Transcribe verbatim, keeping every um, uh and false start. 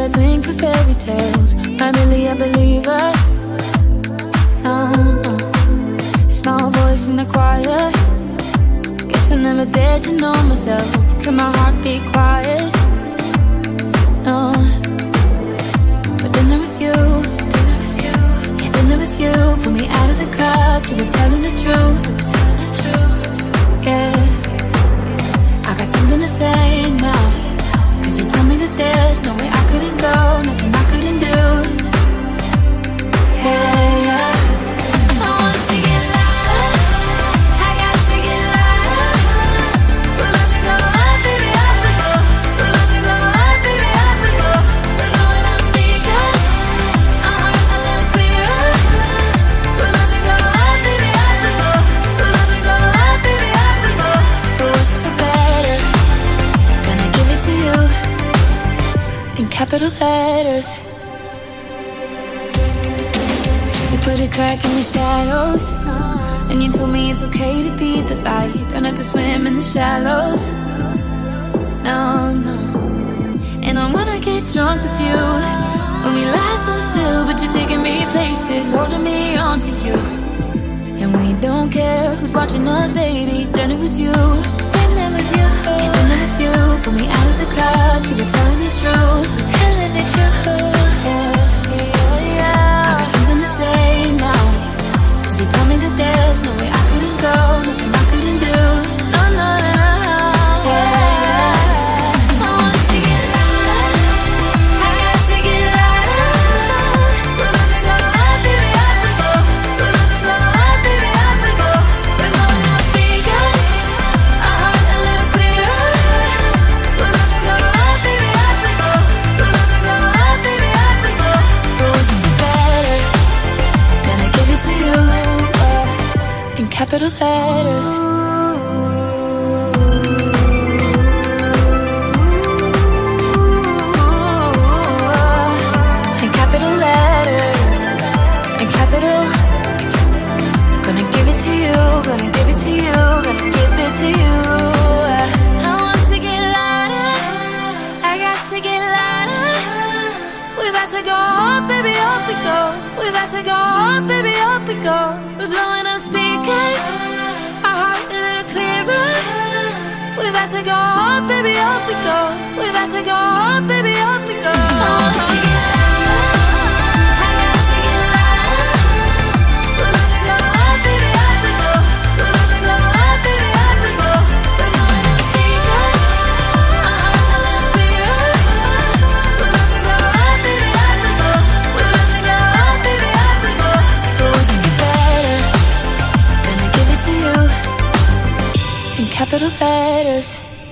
a thing for fairy tales. Not really a believer. No, no. Small voice in the choir. Guess I never dared to know myself. Can my heart be quiet? No. But then there was you. Then there was you. Yeah, then there was you. Pulled me out of the crowd. You were telling the truth. You were telling the truth. Yeah. I got something to say now. Cause you told me that there's no way I couldn't go, nothing I couldn't do. Hey, yeah. I want to get louder, I got to get louder. We're about to go up, baby, up we go. We're about to go up, baby, up we go. We're blowing out speakers, our heart a little clearer. We're about to go up, baby, up we go. We're about to go up, baby, up we go. For worse or for better, gonna give it to you in capital letters. You put a crack in the shadows, and you told me it's okay to be the light. Don't have to swim in the shallows. No, no. And I'm gonna get drunk with you when we lie so still, but you're taking me places, holding me on to you. And we don't care who's watching us, baby. Then it was you. Then there was you. Yeah, then there was you. Pull me out of the crowd. You were telling the truth. Telling the truth. Yeah, yeah, yeah. I got something to say now. Cause you told me that there's no way I couldn't go, nothing I couldn't do. No, no, no, no. Yeah. I want to get louder. I got to get louder. We're about to go up, baby, up we go. We're about to go up, baby, up we go. We're blowing out speakers, our heart a little clearer. We're about to go up, baby, up we go. We're about to go up, baby, up we go. For worse or for better, gonna give it to you uh, in capital letters. In capital letters, in capital. Gonna give it to you, gonna give it to you, gonna give it to you. I want to get louder, I got to get louder. We about to go up, baby, up we go. We about to go up, baby, up we go. We're blowing up speakers, our heart a little clearer. We about to go up, baby, up we go. We about to go up, baby, up we go. I want to get louder, I got to get louder. We're about to go up, baby, up we go. We're about to go up, baby, up we go. We're blowing up speakers, our heart a little clearer. We're about to go up, baby, up we go. We're about to go up, baby, up we go. For worse or for better, gonna give it to you in capital letters.